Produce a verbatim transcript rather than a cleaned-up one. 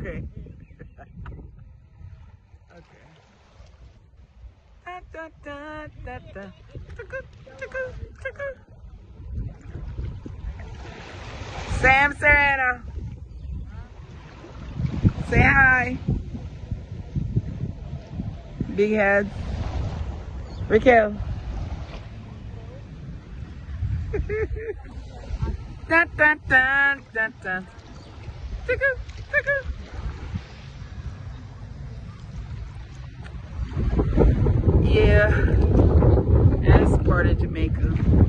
Okay. Okay. Da, da, da, da, da. Tuku, tuku, tuku. Sam Serrano. Say hi. Big heads. Raquel. Dun, dun, dun, dun, dun. Tuku, tuku. Yeah, that's part of Jamaica.